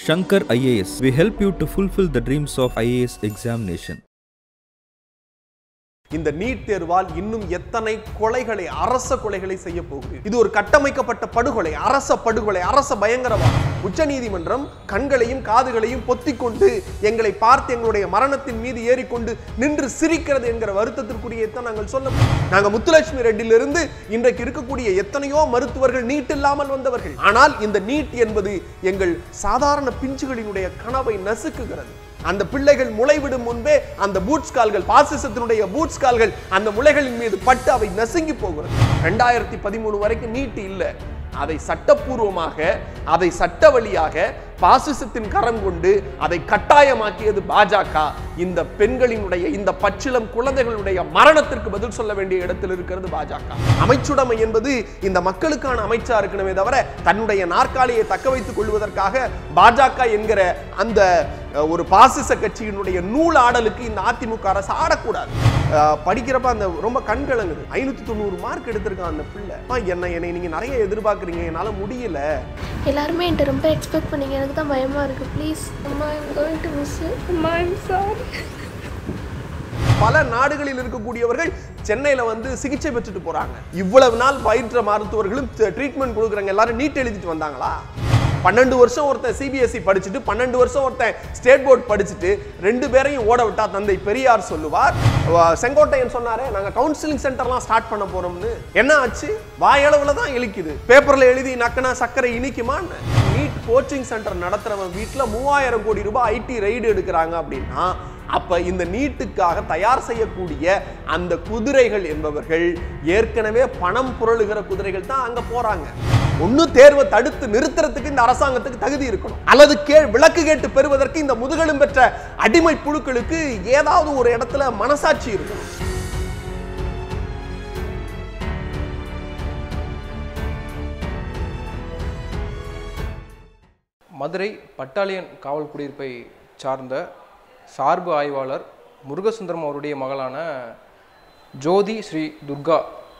Shankar IAS. We help you to fulfill the dreams of IAS examination. இந்த NEET தேர்வால் இன்னும் எத்தனை கொலைகளை அரச கொலைகளை செய்ய போகிறது. இது ஒரு கட்டமைக்கப்பட்ட படுகொலை, அரச படுகொலை, அரச பயங்கரவாதம். உச்சநீதிமன்றம் கண்களையும் காதுகளையும் பொத்திக்கொண்டு எங்களை பார்த்து எங்களுடைய மரணத்தின் மீது ஏறிக்கொண்டு நின்று சிரிக்கிறது என்கிற வருத்தத்திற்குரியதான் நாங்கள் சொல்ல. நாங்கள் முத்துலட்சுமி ரெட்டிலிருந்து இன்றைக்கு இருக்கக்கூடிய எத்தனையோ மருத்துவர்கள் நீட் இல்லாமல் வந்தவர்கள். ஆனால் இந்த நீட் என்பது எங்கள் சாதாரண பிஞ்சுகளினுடைய கனவை நசுக்குகிறது. அந்த பிள்ளைகள் முளைவிடும் முன்பே அந்த பூட்ஸ் கால்கள், பாசிசத்தினுடைய பூட்ஸ் கால்கள் அந்த முளைகளின் மீது பட்டு அவை நசுங்கி போகிறது. 2013 வரைக்கும் நீட் இல்லை. அதை சட்டப்பூர்வமாக, அதை சட்ட வழியாக பாசிசத்தின் கரம் கொண்டு அதை கட்டாயமாக்கியது பாஜக. இந்த பெண்களினுடைய, இந்த பச்சிளம் குழந்தைகளுடைய மரணத்திற்கு பதில் சொல்ல வேண்டிய இடத்தில் இருக்கிறது பாஜக. அமைச்சுடைமை என்பது இந்த மக்களுக்கான அமைச்சா இருக்கணுமே தவிர தன்னுடைய நாற்காலியை தக்க வைத்துக் கொள்வதற்காக பாஜக என்கிற அந்த ஒரு பாசிச கட்சியினுடைய நூலாடலுக்கு இந்த அதிமுக அரசு ஆடக்கூடாது. படிக்கிறப்ப அந்த ரொம்ப கண்கலங்குது. 590 மார்க் எடுத்திருக்கான் அந்த பிள்ளை. என்னை நீங்க நிறைய எதிர்பார்க்குறீங்க, என்னால முடியல. எல்லாருமே என்கிட்ட ரொம்ப எக்ஸ்பெக்ட் பண்ணீங்க. எனக்கு தான் பயமா இருக்கு. ப்ளீஸ் அம்மா, I am going to miss you. அம்மா, ஐ அம் சாரி. பல நாடுகளில் இருக்கக்கூடியவர்கள் சென்னையில வந்து சிகிச்சை பெற்றுட்டு போறாங்க. இவ்வளவு நாள் பயிற்ற மருத்துவர்களும் ட்ரீட்மெண்ட் கொடுக்குறாங்க. எல்லாரும் நீட் எழுதிட்டு வந்தாங்களா? 12 வருஷம் ஒருத்தன் சிபிஎஸ்இ படிச்சுட்டு, 12 வருஷம் ஒருத்தன் ஸ்டேட் போர்ட் படிச்சுட்டு, 2 பேரையும் ஓட விட்டா தந்தை பெரியார் சொல்லுவார். செங்கோட்டையன் சொன்னாரே, நாங்க கவுன்சிலிங் சென்டர்லாம் ஸ்டார்ட் பண்ண போறோம்னு. என்ன ஆச்சு? வாயளவுல தான் இழிக்குது. பேப்பர்ல எழுதி நக்கனா சக்கரை இனிக்குமான்னு. நீட் கோச்சிங் சென்டர் நடத்துறவன் வீட்டுல 3000 கோடி ரூபாய் ஐடி ரைடு எடுக்கிறாங்க அப்படின்னா, அப்ப இந்த நீட்டுக்காக தயார் செய்யக்கூடிய அந்த குதிரைகள் என்பவர்கள் ஏற்கனவே பணம் புரளுகிற குதிரைகள் தான் அங்க போறாங்க. ஒன்னு தேர்வை தடுத்து நிறுத்துறதுக்கு இந்த அரசாங்கத்துக்கு தகுதி இருக்கணும், அல்லது விளக்கு கேட்டு பெறுவதற்கு இந்த முதுகெலும் பெற்ற அடிமை புழுக்களுக்கு ஏதாவது ஒரு இடத்துல மனசாட்சி இருக்கணும். மதுரை பட்டாலியன் காவல் குடியிருப்பை சார்ந்த சார்பு ஆய்வாளர் முருகசுந்தரம் அவருடைய மகளான ஜோதி ஸ்ரீ துர்கா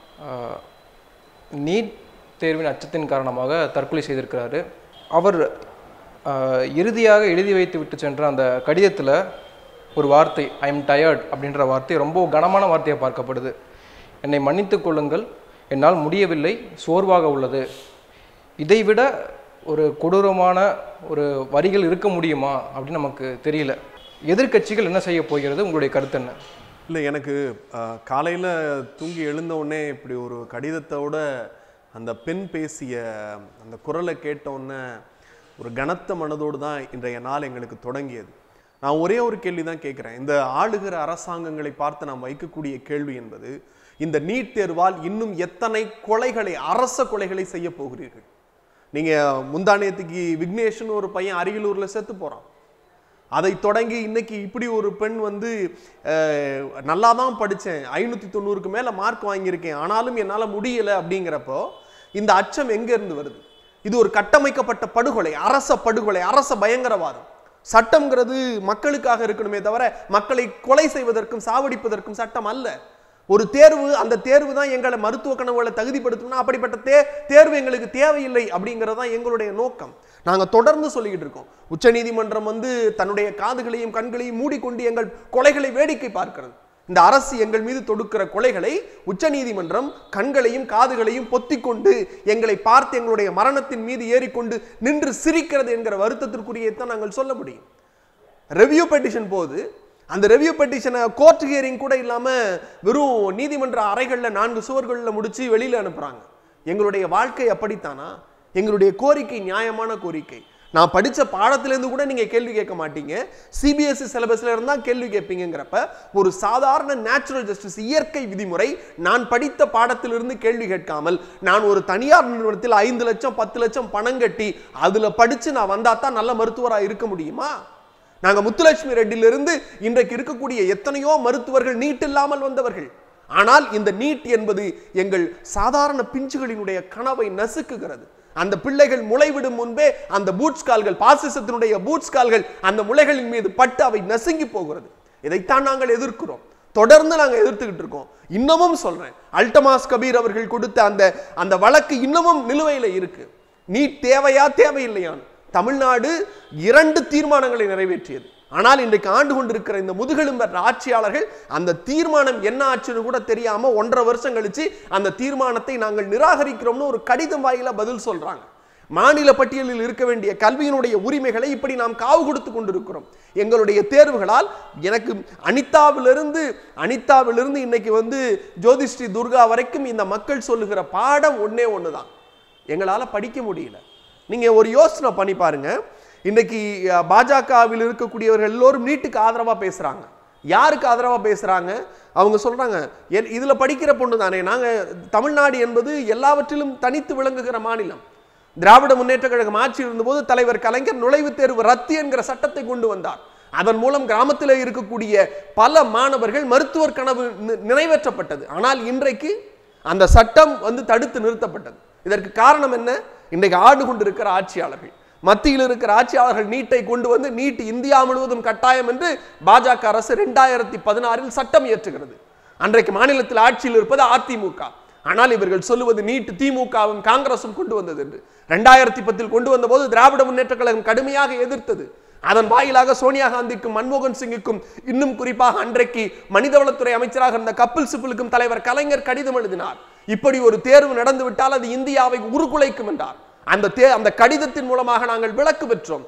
நீட் தேர்வின் அச்சத்தின் காரணமாக தற்கொலை செய்திருக்கிறாரு. அவர் இறுதியாக எழுதி வைத்து விட்டு சென்ற அந்த கடிதத்தில் ஒரு வார்த்தை, ஐ எம் டயர்ட் அப்படின்ற வார்த்தை ரொம்ப கனமான வார்த்தையாக பார்க்கப்படுது. என்னை மன்னித்து கொள்ளுங்கள், என்னால் முடியவில்லை, சோர்வாக உள்ளது. இதைவிட ஒரு கொடூரமான ஒரு வரிகள் இருக்க முடியுமா அப்படின்னு நமக்கு தெரியல. எதிர்கட்சிகள் என்ன செய்ய போகிறது? உங்களுடைய கருத்து என்ன? இல்லை, எனக்கு காலையில் தூங்கி எழுந்த உடனே இப்படி ஒரு கடிதத்தோட அந்த பெண் பேசிய அந்த குரலை கேட்டோன்னே ஒரு கனத்த மனதோடு தான் இன்றைய நாள் எங்களுக்கு தொடங்கியது. நான் ஒரே ஒரு கேள்வி தான் கேட்குறேன். இந்த ஆளுகிற அரசாங்கங்களை பார்த்து நாம் வைக்கக்கூடிய கேள்வி என்பது, இந்த நீட் தேர்வால் இன்னும் எத்தனை கொலைகளை, அரச கொலைகளை செய்ய போகிறீர்கள்? நீங்கள் முந்தானியத்துக்கு விக்னேஷ்னு ஒரு பையன் அரியலூரில் செத்து போகிறான். அதை தொடங்கி இன்னைக்கு இப்படி ஒரு பெண் வந்து நல்லா தான் படித்தேன், 590க்கு மேலே மார்க் வாங்கியிருக்கேன், ஆனாலும் என்னால் முடியலை அப்படிங்கிறப்போ இந்த அச்சம் எங்கேருந்து வருது? இது ஒரு கட்டமைக்கப்பட்ட படுகொலை, அரச படுகொலை, அரச பயங்கரவாதம். சட்டம்ங்கிறது மக்களுக்காக இருக்கணுமே தவிர மக்களை கொலை செய்வதற்கும் சாவடிப்பதற்கும் சட்டம் அல்ல. ஒரு தேர்வு, அந்த தேர்வு தான் எங்களை மருத்துவ கனவுகளை தகுதிப்படுத்தணும்னா அப்படிப்பட்ட தேர்வு எங்களுக்கு தேவையில்லை அப்படிங்கிறது தான் எங்களுடைய நோக்கம். நாங்கள் தொடர்ந்து சொல்லிக்கிட்டு இருக்கோம். உச்சநீதிமன்றம் வந்து தன்னுடைய காதுகளையும் கண்களையும் மூடிக்கொண்டு எங்கள் கொலைகளை வேடிக்கை பார்க்கிறது. இந்த அரசு எங்கள் மீது தொடுக்கிற கொலைகளை உச்சநீதிமன்றம் கண்களையும் காதுகளையும் பொத்திக்கொண்டு எங்களை பார்த்து எங்களுடைய மரணத்தின் மீது ஏறிக்கொண்டு நின்று சிரிக்கிறது என்கிற வருத்தத்திற்குரியதான் நாங்கள் சொல்ல முடியும். ரெவியூ பெட்டிஷன் போது அந்த ரெவியூ பெட்டிஷனை கோர்ட் ஹியரிங் கூட இல்லாமல் வெறும் நீதிமன்ற அறைகளில் 4 சுவர்களில் முடிச்சு வெளியில் அனுப்புகிறாங்க. எங்களுடைய வாழ்க்கை அப்படித்தானா? எங்களுடைய கோரிக்கை நியாயமான கோரிக்கை. நான் படித்த பாடத்திலேருந்து கூட நீங்கள் கேள்வி கேட்க மாட்டீங்க, சிபிஎஸ்இ சிலபஸில் இருந்தால் கேள்வி கேட்பீங்கிறப்ப ஒரு சாதாரண நேச்சுரல் ஜஸ்டிஸ், இயற்கை விதிமுறை, நான் படித்த பாடத்திலிருந்து கேள்வி கேட்காமல் நான் ஒரு தனியார் நிறுவனத்தில் 5 லட்சம் 10 லட்சம் பணம் கட்டி அதில் படித்து நான் வந்தால் தான் நல்ல மருத்துவராக இருக்க முடியுமா? நாங்கள் முத்துலட்சுமி ரெட்டிலிருந்து இன்றைக்கு இருக்கக்கூடிய எத்தனையோ மருத்துவர்கள் நீட் இல்லாமல் வந்தவர்கள். ஆனால் இந்த நீட் என்பது எங்கள் சாதாரண பிஞ்சுகளினுடைய கனவை நசுக்குகிறது. அந்த பிள்ளைகள் முளைவிடும் முன்பே அந்த பூட்ஸ் கால்கள், பாசிசத்தினுடைய பூட்ஸ் கால்கள் அந்த முளைகளின் மீது பட்டு அவை நசுங்கி போகிறது. இதைத்தான் நாங்கள் எதிர்க்கிறோம், தொடர்ந்து நாங்கள் எதிர்த்துக்கிட்டு இருக்கோம். இன்னமும் சொல்றேன், அல்டமாஸ் கபீர் அவர்கள் கொடுத்த அந்த வழக்கு இன்னமும் நிலுவையில் இருக்கு. நீட் தேவையா தேவையில்லையான்னு தமிழ்நாடு 2 தீர்மானங்களை நிறைவேற்றியது. ஆனால் இன்றைக்கு ஆண்டு கொண்டிருக்கிற இந்த முதுகெலும்பர் ஆட்சியாளர்கள் அந்த தீர்மானம் என்ன ஆச்சுன்னு கூட தெரியாம 1.5 வருஷம் கழிச்சு அந்த தீர்மானத்தை நாங்கள் நிராகரிக்கிறோம்னு ஒரு கடிதம் வாயில பதில் சொல்றாங்க. மாநில பட்டியலில் இருக்க வேண்டிய கல்வியினுடைய உரிமைகளை இப்படி நாம் காவு கொடுத்து கொண்டிருக்கிறோம். எங்களுடைய தேர்வுகளால் எனக்கு அனிதாவிலிருந்து இன்னைக்கு ஜோதிஸ்ரீ துர்கா வரைக்கும் இந்த மக்கள் சொல்லுகிற பாடம் ஒன்னே ஒண்ணுதான், எங்களால படிக்க முடியல. நீங்க ஒரு யோசனை பண்ணி பாருங்க. இன்னைக்கு பாஜகவில் இருக்கக்கூடியவர்கள் எல்லோரும் நீட்டுக்கு ஆதரவா பேசுறாங்க. யாருக்கு ஆதரவா பேசுறாங்க? அவங்க சொல்றாங்க, இதுல படிக்கிற பொண்ணு தானே, நாங்க தமிழ்நாடு என்பது எல்லாவற்றிலும் தனித்து விளங்குகிற மாநிலம். திராவிட முன்னேற்ற கழகம் ஆட்சியில் இருந்தபோது தலைவர் கலைஞர் நுழைவுத் தேர்வு ரத்து என்கிற சட்டத்தை கொண்டு வந்தார். அதன் மூலம் கிராமத்தில் இருக்கக்கூடிய பல மாணவர்கள் மருத்துவர் கனவு நிறைவேற்றப்பட்டது. ஆனால் இன்றைக்கு அந்த சட்டம் தடுத்து நிறுத்தப்பட்டது. இதற்கு காரணம் என்ன? இன்றைக்கு ஆண்டு கொண்டிருக்கிற ஆட்சியாளர்கள், மத்தியில் இருக்கிற ஆட்சியாளர்கள் நீட்டை கொண்டு வந்து நீட் இந்தியா முழுவதும் கட்டாயம் என்று பாஜக அரசு 2016 சட்டம் இயற்றுகிறது. அன்றைக்கு மாநிலத்தில் ஆட்சியில் இருப்பது அதிமுக. ஆனால் இவர்கள் சொல்லுவது நீட் திமுகவும் காங்கிரசும் கொண்டு வந்தது என்று. 2010 கொண்டு வந்த போது திராவிட முன்னேற்ற கழகம் கடுமையாக எதிர்த்தது. அதன் வாயிலாக சோனியா காந்திக்கும் மன்மோகன் சிங்குக்கும், இன்னும் குறிப்பாக அன்றைக்கு மனிதவளத்துறை அமைச்சராக இருந்த கபில் சிபலுக்கும் தலைவர் கலைஞர் கடிதம் எழுதினார். இப்படி ஒரு தேர்வு நடந்து விட்டால் அது இந்தியாவை உருக்குலைக்கும் என்றார். அந்த கடிதத்தின் மூலமாக நாங்கள் விலக்கு பெற்றோம்.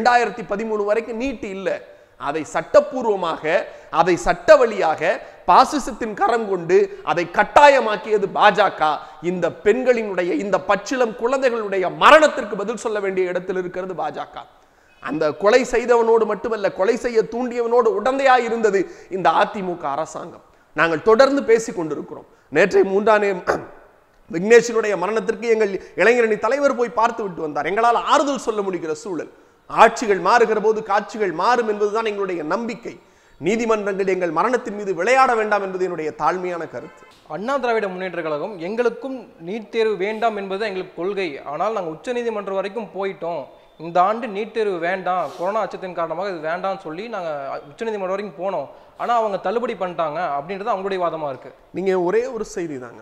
2013 வரைக்கும் நீட் இல்லை. அதை சட்டப்பூர்வமாக, அதை சட்ட வழியாக பாசிசத்தின் கரம் கொண்டு அதை கட்டாயமாக்கியது பாஜக. இந்த பெண்களினுடைய, இந்த பச்சிளம் குழந்தைகளுடைய மரணத்திற்கு பதில் சொல்ல வேண்டிய இடத்தில் இருக்கிறது பாஜக. அந்த கொலை செய்தவனோடு மட்டுமல்ல, கொலை செய்ய தூண்டியவனோடு உடந்தையாய் இருந்தது இந்த அதிமுக அரசாங்கம். நாங்கள் தொடர்ந்து பேசிக் கொண்டிருக்கிறோம். நேற்றைய 3 விக்னேஷினுடைய மரணத்திற்கு எங்கள் இளைஞரணி தலைவர் போய் பார்த்து விட்டு வந்தார். எங்களால் ஆறுதல் சொல்ல முடிகிற சூழல். ஆட்சிகள் மாறுகிற போது காட்சிகள் மாறும் என்பதுதான் எங்களுடைய நம்பிக்கை. நீதிமன்றங்கள் எங்கள் மரணத்தின் மீது விளையாட வேண்டாம் என்பது என்னுடைய தாழ்மையான கருத்து. அண்ணா திராவிட முன்னேற்ற கழகம் எங்களுக்கும் நீட் தேர்வு வேண்டாம் என்பது எங்களுக்கு கொள்கை. ஆனால் நாங்கள் உச்சநீதிமன்றம் வரைக்கும் போயிட்டோம். இந்த ஆண்டு நீட் தேர்வு வேண்டாம், கொரோனா அச்சத்தின் காரணமாக இது வேண்டாம்னு சொல்லி நாங்கள் உச்சநீதிமன்றம் வரைக்கும் போனோம். ஆனால் அவங்க தள்ளுபடி பண்ணிட்டாங்க அப்படின்றது அவங்களுடைய வாதமாக இருக்கு. நீங்கள் ஒரே ஒரு செய்தி தாங்க,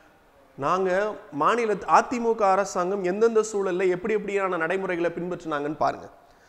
நாங்கள் மாநில அதிமுக அரசாங்கம் எந்தெந்த சூழலில் எப்படியான நடைமுறைகளை பின்பற்றினாங்கன்னு பாருங்க.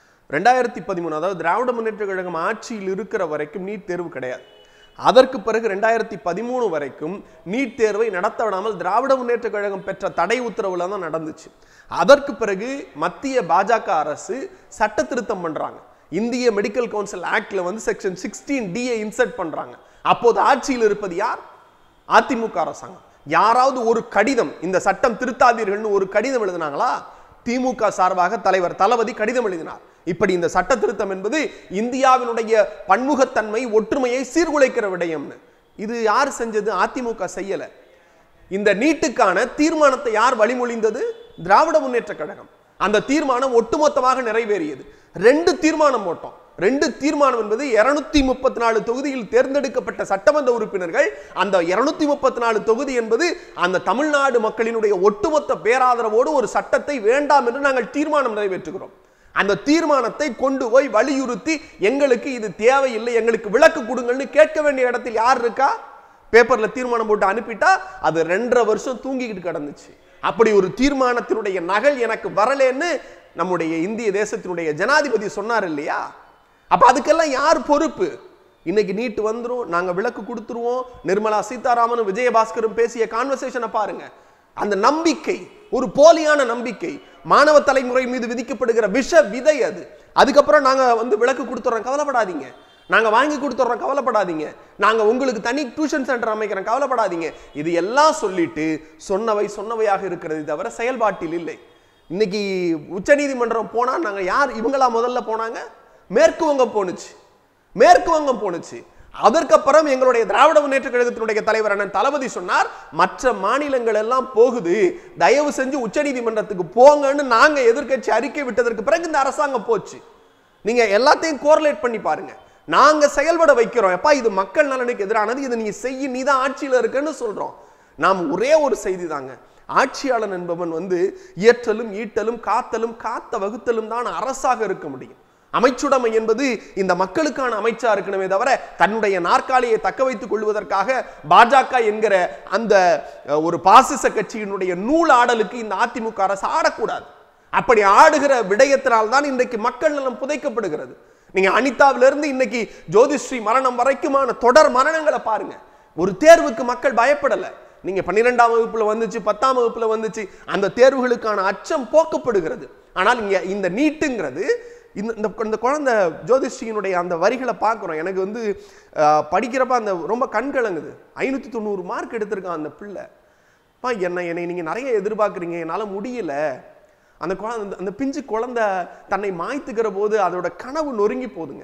2013 அதாவது திராவிட முன்னேற்ற கழகம் ஆட்சியில் இருக்கிற வரைக்கும் நீட் தேர்வு கிடையாது. அதற்கு பிறகு 2013 வரைக்கும் நீட் தேர்வை நடத்த விடாமல் திராவிட முன்னேற்ற கழகம் பெற்ற தடை உத்தரவுல தான் நடந்துச்சு. அதற்கு பிறகு மத்திய பாஜக அரசு சட்ட திருத்தம் பண்றாங்க. இந்திய மெடிக்கல் கவுன்சில் ஆக்ட்ல செக்ஷன் 16D இன்சர்ட் பண்றாங்க. அப்போது ஆட்சியில் இருப்பது யார்? அதிமுக அரசாங்கம். யாராவது ஒரு கடிதம், இந்த சட்டம் திருத்தாதீர்கள்னு ஒரு கடிதம் எழுதினாங்களா? திமுக சார்பாக தலைவர் தளபதி கடிதம் எழுதினார். இப்படி இந்த சட்ட திருத்தம் என்பது இந்தியாவினுடைய பன்முகத்தன்மை, ஒற்றுமையை சீர்குலைக்கிற விடயம்னு. இது யார் செஞ்சது? அதிமுக செய்யல. இந்த நீட்டுக்கான தீர்மானத்தை யார் வழிமொழிந்தது? திராவிட முன்னேற்ற கழகம். அந்த தீர்மானம் ஒட்டுமொத்தமாக நிறைவேறியது. 2 தீர்மானம் போட்டோம். 2 தீர்மானம் என்பது 234 தொகுதியில் தேர்ந்தெடுக்கப்பட்ட சட்டமன்ற உறுப்பினர்கள். அந்த 234 தொகுதி என்பது அந்த தமிழ்நாடு மக்களினுடைய ஒட்டுமொத்த பேராதரவோடு ஒரு சட்டத்தை வேண்டாம் என்று நாங்கள் தீர்மானம் நிறைவேற்றுகிறோம். அந்த தீர்மானத்தை கொண்டு போய் வலியுறுத்தி எங்களுக்கு இது தேவையில்லை, எங்களுக்கு விலக்கு கொடுங்கள்னு கேட்க வேண்டிய இடத்தில் யார் இருக்கா? பேப்பர்ல தீர்மானம் போட்டு அனுப்பிட்டா அது 2.5 வருஷம் தூங்கிக்கிட்டு கிடந்துச்சு. அப்படி ஒரு தீர்மானத்தினுடைய நகல் எனக்கு வரலன்னு நம்முடைய இந்திய தேசத்தினுடைய ஜனாதிபதி சொன்னார் இல்லையா? அப்ப அதுக்கெல்லாம் யார் பொறுப்பு? இன்னைக்கு நீட் வந்துரும், நாங்க விலக்கு கொடுத்துருவோம். நிர்மலா சீதாராமனும் விஜயபாஸ்கரும் பேசிய கான்வர்சேஷனை பாருங்க. அந்த நம்பிக்கை ஒரு போலியான நம்பிக்கை, மாணவ தலைமுறை மீது விதிக்கப்படுகிற விஷ விதை அது. அதுக்கப்புறம் நாங்க விலக்கு கொடுத்துறோம், கவலைப்படாதீங்க. நாங்க வாங்கி கொடுத்துறோம், கவலைப்படாதீங்க. நாங்க உங்களுக்கு தனி டியூஷன் சென்டர் அமைக்கிறோம், கவலைப்படாதீங்க. இது எல்லாம் சொல்லிட்டு சொன்னவையாக இருக்கிறது தவிர செயல்பாட்டில் இல்லை. இன்னைக்கு உச்ச நீதிமன்றம் போனா நாங்க யார்? இவங்களா முதல்ல போனாங்க? மேற்கு வங்கம் போனுச்சு. அதற்கப்புறம் எங்களுடைய திராவிட முன்னேற்ற கழகத்தினுடைய தலைவர் அண்ணன் தளபதி சொன்னார், மற்ற மாநிலங்கள் எல்லாம் போகுது, தயவு செஞ்சு உச்ச நீதிமன்றத்துக்கு போங்கன்னு நாங்க எதிர்க்கட்சி அறிக்கை விட்டதற்கு பிறகு இந்த அரசாங்கம் போச்சு. நீங்க எல்லாத்தையும் கோரிலேட் பண்ணி பாருங்க. நாங்க செயல்பட வைக்கிறோம், எப்பா இது மக்கள் நலனுக்கு எதிரானது, இது நீ செய்ய, நீ தான் ஆட்சியில் இருக்குன்னு சொல்றோம். நாம் ஒரே ஒரு செய்தி தாங்க, ஆட்சியாளன் என்பவன் இயற்றலும் ஈட்டலும் காத்தலும் காத்த வகுத்தலும் தான் அரசாக இருக்க முடியும். அமைச்சுடைமை என்பது இந்த மக்களுக்கான அமைச்சா இருக்கணுமே தவிர தன்னுடைய நாற்காலியை தக்க வைத்துக் கொள்வதற்காக பாஜக என்கிற அந்த ஒரு பாசிச கட்சியினுடைய நூல் ஆடலுக்கு இந்த அதிமுக அரசு ஆடக்கூடாது. அப்படி ஆடுகிற விடயத்தினால் தான் இன்றைக்கு மக்கள் நலம் புதைக்கப்படுகிறது. நீங்க அனிதாவிலிருந்து இன்னைக்கு ஜோதிஸ்ரீ மரணம் வரைக்குமான தொடர் மரணங்களை பாருங்க. ஒரு தேர்வுக்கு மக்கள் பயப்படல. நீங்க 12ஆம் வகுப்புல வந்துச்சு, 10ஆம் வகுப்புல வந்துச்சு, அந்த தேர்வுகளுக்கான அச்சம் போக்கப்படுகிறது. ஆனால் இங்க இந்த நீட்டுங்கிறது இந்த குழந்தை ஜோதிஸ்ரீயினுடைய அந்த வரிகளை பார்க்குறோம். எனக்கு வந்து படிக்கிறப்ப அந்த ரொம்ப கண்கலங்குது. 590 மார்க் எடுத்திருக்கான் அந்த பிள்ளை. என்னை நீங்க நிறைய எதிர்பார்க்குறீங்க, என்னால் முடியல. அந்த குழந்தை, அந்த பிஞ்சு குழந்தை தன்னை மாய்த்துக்கிற போது அதோட கனவு நொறுங்கி போதுங்க.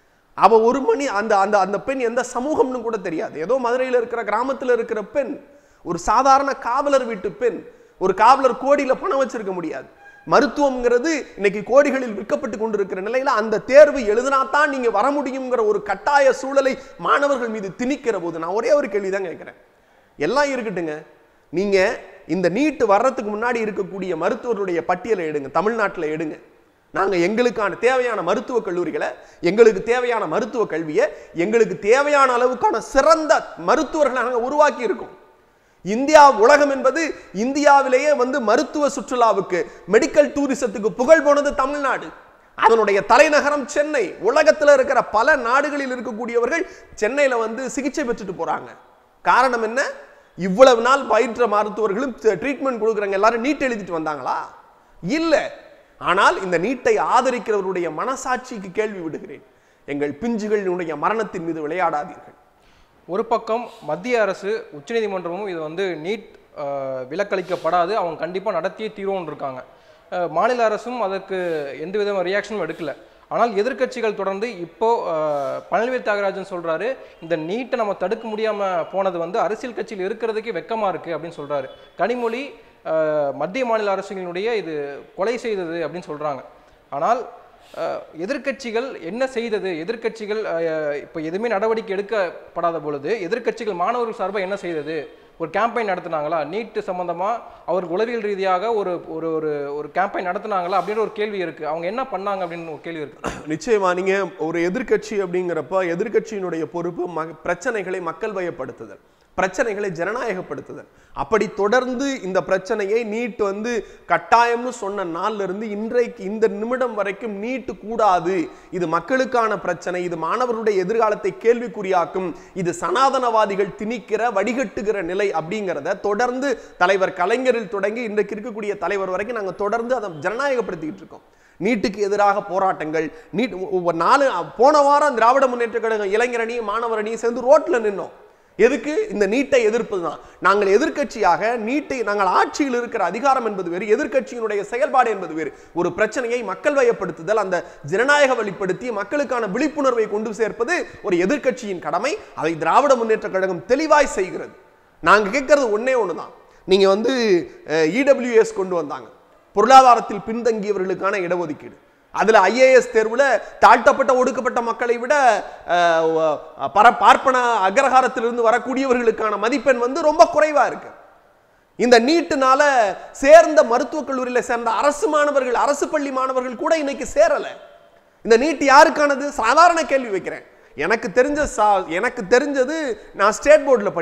அவ ஒரு மணி அந்த அந்த அந்த பெண் எந்த சமூகம்னு கூட தெரியாது. ஏதோ மதுரையில் இருக்கிற கிராமத்தில் இருக்கிற பெண், ஒரு சாதாரண காவலர் வீட்டு பெண். ஒரு காவலர் கோடியில பணம் வச்சிருக்க முடியாது. மருத்துவம்ங்கிறது இன்னைக்கு கோடிகளில் விற்கப்பட்டு கொண்டிருக்கிற நிலையில அந்த தேர்வு எழுதினாத்தான் நீங்க வர முடியுங்கிற ஒரு கட்டாய சூழலை மாணவர்கள் மீது திணிக்கிற போது நான் ஒரே ஒரு கேள்விதான் கேட்கிறேன். எல்லாம் இருக்கட்டுங்க, நீங்க இந்த நீட் வர்றதுக்கு முன்னாடி இருக்கக்கூடிய மருத்துவர்களுடைய பட்டியலை எடுங்க, தமிழ்நாட்டில் எடுங்க. நாங்க எங்களுக்கான தேவையான மருத்துவ கல்லூரிகளை, எங்களுக்கு தேவையான மருத்துவ கல்வியை, எங்களுக்கு தேவையான அளவுக்கான சிறந்த மருத்துவர்களை நாங்கள் உருவாக்கி இருக்கோம். இந்தியா உலகம் என்பது இந்தியாவிலேயே வந்து மருத்துவ சுற்றுலாவுக்கு, மெடிக்கல் டூரிசத்துக்கு புகழ் போனது தமிழ்நாடு. அதனுடைய தலைநகரம் சென்னை. உலகத்தில் இருக்கிற பல நாடுகளில் இருக்கக்கூடியவர்கள் சென்னையில வந்து சிகிச்சை பெற்றுட்டு போறாங்க. காரணம் என்ன? இவ்வளவு நாள் பயிற்ற மருத்துவர்களும் ட்ரீட்மெண்ட் கொடுக்குறாங்க. எல்லாரும் நீட் எழுதிட்டு வந்தாங்களா? இல்ல. ஆனால் இந்த நீட்டை ஆதரிக்கிறவருடைய மனசாட்சிக்கு கேள்வி விடுகிறேன். எங்கள் பிஞ்சுகளுடைய மரணத்தின் மீது விளையாடாதீர்கள். ஒரு பக்கம் மத்திய அரசு, உச்சநீதிமன்றமும் இது வந்து நீட் விலக்களிக்கப்படாது, அவங்க கண்டிப்பாக நடத்தியே தீர்வுன்னு இருக்காங்க. மாநில அரசும் அதற்கு எந்த விதமான ரியாக்ஷனும் எடுக்கல. ஆனால் எதிர்க்கட்சிகள் தொடர்ந்து இப்போ பழனிவேல் தியாகராஜன் சொல்றாரு, இந்த நீட்டை நம்ம தடுக்க முடியாமல் போனது வந்து அரசியல் கட்சியில் இருக்கிறதுக்கே வெக்கமா இருக்கு அப்படின்னு சொல்றாரு. கனிமொழி மத்திய மாநில அரசுகளினுடைய இது கொலை செய்தது அப்படின்னு சொல்றாங்க. ஆனால் எதிர்க்கட்சிகள் என்ன செய்தது? எதிர்க்கட்சிகள் இப்போ எதுவுமே நடவடிக்கை எடுக்கப்படாத பொழுது எதிர்க்கட்சிகள் மாணவர்கள் சார்பாக என்ன செய்தது? ஒரு கேம்பெயின் நடத்தினாங்களா? நீட் சம்பந்தமா அவருக்கு உளவியல் ரீதியாக ஒரு ஒரு ஒரு கேம்பெயின் நடத்தினாங்களா அப்படின்ற ஒரு கேள்வி இருக்கு. அவங்க என்ன பண்ணாங்க அப்படின்னு ஒரு கேள்வி இருக்கு. நிச்சயமா நீங்க ஒரு எதிர்க்கட்சி அப்படிங்கிறப்ப எதிர்க்கட்சியினுடைய பொறுப்பு பிரச்சனைகளை மக்கள் வயப்படுத்துதல், பிரச்சனைகளை ஜனநாயகப்படுத்துதல். அப்படி தொடர்ந்து இந்த பிரச்சனையை நீட் வந்து கட்டாயம்னு சொன்ன நாள்ல இருந்து இன்றைக்கு இந்த நிமிடம் வரைக்கும் நீட் கூடாது, இது மக்களுக்கான பிரச்சனை, இது மாணவர்களுடைய எதிர்காலத்தை கேள்விக்குறியாக்கும், இது சனாதனவாதிகள் திணிக்கிற வடிகட்டுகிற நிலை அப்படிங்கிறத தொடர்ந்து தலைவர் கலைஞரில் தொடங்கி இன்றைக்கு இருக்கக்கூடிய தலைவர் வரைக்கும் நாங்கள் தொடர்ந்து அதை ஜனநாயகப்படுத்திக்கிட்டு இருக்கோம். நீட்டுக்கு எதிராக போராட்டங்கள், நீட் போன வாரம் திராவிட முன்னேற்ற கழகம் இளைஞரணி மாணவர் அணி சேர்ந்து ரோட்ல நின்னோம். எதுக்கு? இந்த நீட்டை எதிர்ப்பது தான். நாங்கள் எதிர்க்கட்சியாக நீட்டை, நாங்கள் ஆட்சியில் இருக்கிற அதிகாரம் என்பது வேறு, எதிர்க்கட்சியினுடைய செயல்பாடு என்பது வேறு. ஒரு பிரச்சனையை மக்கள் வயப்படுத்துதல், அந்த ஜனநாயக வழிப்படுத்தி மக்களுக்கான விழிப்புணர்வை கொண்டு சேர்ப்பது ஒரு எதிர்க்கட்சியின் கடமை. அதை திராவிட முன்னேற்ற கழகம் தெளிவாய் செய்கிறது. நாங்கள் கேட்கறது ஒன்னே ஒண்ணுதான். நீங்க வந்து இடபிள்யூஎஸ் கொண்டு வந்தாங்க, பொருளாதாரத்தில் பின்தங்கியவர்களுக்கான இடஒதுக்கீடு. அதுல IAS தேர்வுல தாழ்த்தப்பட்ட ஒடுக்கப்பட்ட மக்களை விட பார்ப்பன அக்ரஹாரத்திலிருந்து வரக்கூடியவர்களுக்கான மதிப்பெண் வந்து ரொம்ப குறைவா இருக்கு. இந்த நீட்டுனால சேர்ந்த மருத்துவக் கல்லூரியில சேர்ந்த அரசு மாணவர்கள், அரசு பள்ளி மாணவர்கள் கூட இன்னைக்கு சேரல. இந்த நீட் யாருக்கானது? சாதாரண கேள்வி வைக்கிறேன். எனக்கு தெரிஞ்சது நான் ஸ்டேட் போர்டில்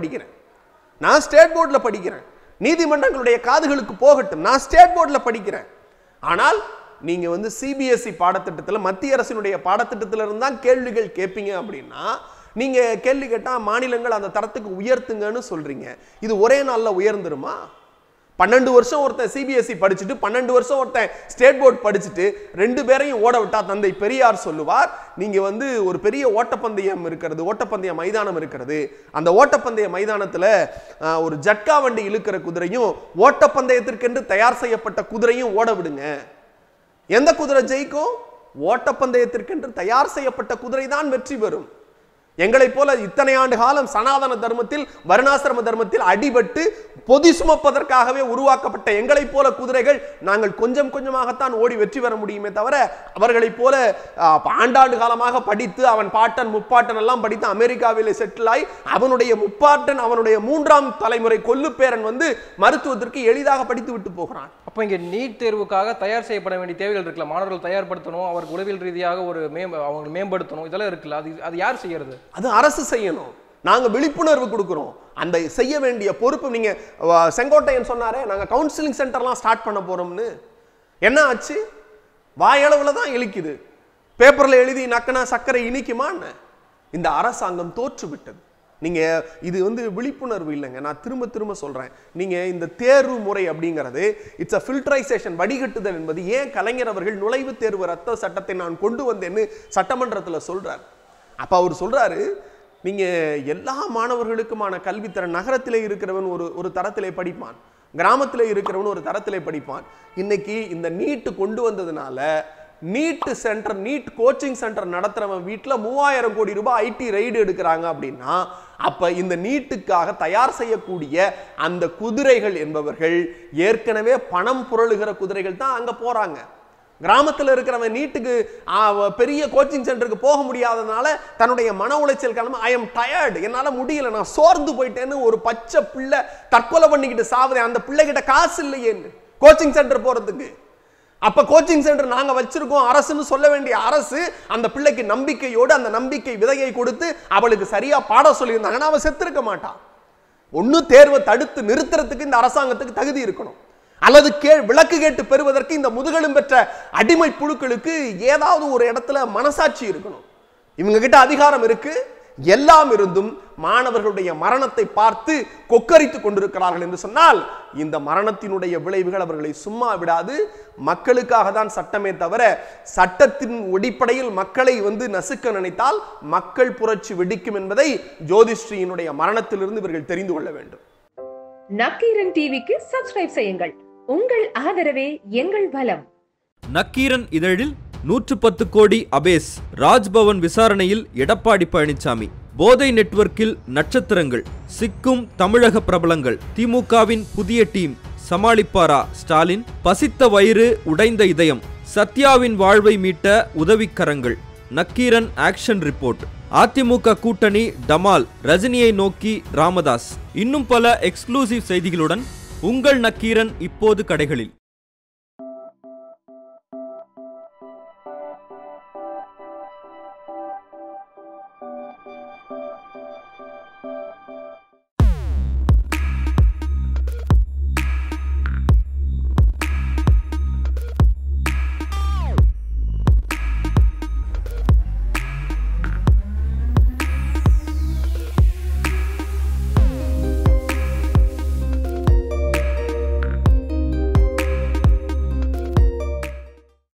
படிக்கிறேன். நீதிமன்றங்களுடைய காதுகளுக்கு போகட்டும், நான் ஸ்டேட் போர்டில் படிக்கிறேன். ஆனால் நீங்க வந்து CBSE பாடத்திட்டத்தில், மத்திய அரசினுடைய பாடத்திட்டத்தில் இருந்தால் கேள்விகள் கேட்பீங்க அப்படின்னா, நீங்க கேள்வி கேட்டா மாநிலங்கள் அந்த தரத்துக்கு உயர்த்துங்கன்னு சொல்றீங்க. இது ஒரே நாள்ல உயர்ந்துருமா? 12 வருஷம் ஒருத்தன் CBSE படிச்சுட்டு 12 வருஷம் ஒருத்தன் ஸ்டேட் போர்ட் படிச்சுட்டு 2 பேரையும் ஓட விட்டா தந்தை பெரியார் சொல்லுவார், நீங்க வந்து ஒரு பெரிய ஓட்டப்பந்தயம் இருக்கிறது, ஓட்டப்பந்தய மைதானம் இருக்கிறது, அந்த ஓட்டப்பந்தய மைதானத்துல ஒரு ஜட்கா வண்டி இழுக்கிற குதிரையும் ஓட்டப்பந்தயத்திற்கென்று தயார் செய்யப்பட்ட குதிரையும் ஓட விடுங்க. எந்த குதிரை ஜெயிக்கும்? ஓட்டப்பந்தயத்திற்கென்று தயார் செய்யப்பட்ட குதிரை தான் வெற்றி பெறும். எங்களை போல இத்தனை ஆண்டு காலம் சனாதன தர்மத்தில், வருணாசிரம தர்மத்தில் அடிபட்டு பொதி சுமப்பதற்காகவே உருவாக்கப்பட்ட எங்களை போல குதிரைகள் நாங்கள் கொஞ்சம் கொஞ்சமாகத்தான் ஓடி வெற்றி பெற முடியுமே தவிர, அவர்களை போல ஆண்டாண்டு காலமாக படித்து அவன் பாட்டன் முப்பாட்டன் எல்லாம் படித்து அமெரிக்காவிலே செட்டில் ஆகி அவனுடைய முப்பாட்டன், அவனுடைய 3ஆம் தலைமுறை கொல்லுப்பேரன் வந்து மருத்துவத்திற்கு எளிதாக படித்து விட்டு போகிறான். அப்போ இங்கே நீட் தேர்வுக்காக தயார் செய்யப்பட வேண்டிய தேவைகள் இருக்குல்ல, மாணவர்கள் தயார்படுத்தணும், அவருக்கு உளவியல் ரீதியாக ஒரு அவங்க மேம்படுத்தணும், இதெல்லாம் இருக்குல்ல, அது யார் செய்யறது? அது அரசு செய்யணும். நாங்க விழிப்புணர்வு கொடுக்கிறோம். அந்த செய்ய வேண்டிய பொறுப்பு, நீங்க செங்கோட்டையன் சொன்னாரே நாங்க கவுன்சிலிங் சென்டர்லாம் ஸ்டார்ட் பண்ண போறோம்னு, என்ன ஆச்சு? வாயளவுல தான் இழிக்குது. பேப்பர்ல எழுதி நக்கனா சர்க்கரை இனிக்குமான்னு இந்த அரசாங்கம் தோற்று விட்டது. நீங்க இது விழிப்புணர்வு இல்லைங்க. நான் திரும்ப திரும்ப சொல்றேன். நீங்க இந்த தேர்வு முறை அப்படிங்கிறது இட்ஸ் அ ஃபில்டரைசேஷன், வடிகட்டுதல் என்பது. ஏன் கலைஞர் அவர்கள் நுழைவுத் தேர்வு ரத்த சட்டத்தை நான் கொண்டு வந்தேன்னு சட்டமன்றத்தில் சொல்றார். அப்ப அவர் சொல்றாரு, நீங்க எல்லா மாணவர்களுக்குமான கல்வித்தரம், நகரத்திலே இருக்கிறவன் ஒரு தரத்திலே படிப்பான், கிராமத்திலே இருக்கிறவன் ஒரு தரத்திலே படிப்பான். இன்னைக்கு இந்த நீட் கொண்டு வந்ததுனால NEET centre, NEET coaching centre நடத்துறவன் வீட்டில் 3000 கோடி ரூபாய் ஐடி ரைடு எடுக்கிறாங்க அப்படின்னா, அப்ப இந்த நீட்டுக்காக தயார் செய்யக்கூடிய அந்த குதிரைகள் என்பவர்கள் ஏற்கனவே பணம் புரளுகிற குதிரைகள் தான் அங்க போறாங்க. கிராமத்தில் இருக்கிறவன் நீட்டுக்கு பெரிய கோச்சிங் சென்டருக்கு போக முடியாதனால தன்னுடைய மன உளைச்சல் காரணமா ஐ எம் டயர்டு, என்னால முடியல, நான் சோர்ந்து போயிட்டேன்னு ஒரு பச்சை பிள்ளை தற்கொலை பண்ணிக்கிட்டு சாவுதே. அந்த பிள்ளைகிட்ட காசு இல்லையேன்னு கோச்சிங் சென்டர் போறதுக்கு. அப்ப கோச்சிங் சென்டர் நாங்க வச்சிருக்கோம் அரசுன்னு சொல்ல வேண்டிய அரசு அந்த பிள்ளைக்கு நம்பிக்கையோடு அந்த நம்பிக்கை விதையை கொடுத்து அவளுக்கு சரியா பாடம் சொல்லியிருந்தாங்கன்னா அவ செத்திருக்க மாட்டான். ஒன்னு தேர்வை தடுத்து நிறுத்துறதுக்கு இந்த அரசாங்கத்துக்கு தகுதி இருக்கணும், அல்லது விளக்கு கேட்டு பெறுவதற்கு இந்த முதுகெலும் பெற்ற அடிமை புழுக்களுக்கு ஏதாவது ஒரு இடத்துல மனசாட்சி இருக்கணும். இவங்க கிட்ட அதிகாரம் இருக்கு, எல்லாம் இருந்தும் மாணவர்களுடைய மரணத்தை பார்த்து கொக்கரித்துக் கொண்டிருக்கிறார்கள் என்று சொன்னால் இந்த மரணத்தினுடைய விளைவுகள் அவர்களை சும்மா விடாது. மக்களுக்காக தான் சட்டமே தவிர சட்டத்தின் அடிப்படையில் மக்களை நசுக்க நினைத்தால் மக்கள் புரட்சி வெடிக்கும் என்பதை ஜோதிஸ்ரீயினுடைய மரணத்திலிருந்து இவர்கள் தெரிந்து கொள்ள வேண்டும். நக்கீரன் டிவிக்கு சப்ஸ்கிரைப் செய்யுங்கள். உங்கள் ஆதரவே எங்கள் பலம். நக்கீரன் இதழில் 110 கோடி அபேஸ், ராஜ்பவன் விசாரணையில் எடப்பாடி பழனிசாமி, போதை நெட்வொர்க்கில் நட்சத்திரங்கள், சிக்கும் தமிழக பிரபலங்கள், திமுகவின் புதிய டீம் சமாளிப்பாரா ஸ்டாலின், பசித்த வயிறு உடைந்த இதயம், சத்யாவின் வாழ்வை மீட்ட உதவிக்கரங்கள், நக்கீரன் ஆக்ஷன் ரிப்போர்ட், அதிமுக கூட்டணி டமால், ரஜினியை நோக்கி ராமதாஸ், இன்னும் பல எக்ஸ்க்ளூசிவ் செய்திகளுடன் உங்கள் நக்கீரன் இப்போது கடைகளில்.